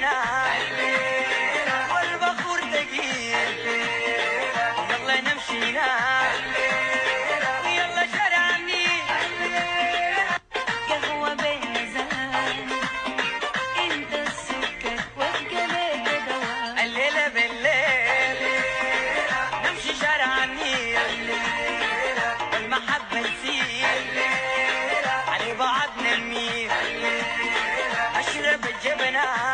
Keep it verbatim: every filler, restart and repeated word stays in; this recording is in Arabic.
الجبنة والبخور ثقيل. يلا نمشينا ويلا شارع النيل. قهوة بين زمان انت السكر والقلب دواء. الليلة بالليل نمشي شارع النيل والمحبة نسيل علي بعضنا نميل. اشرب الجبنة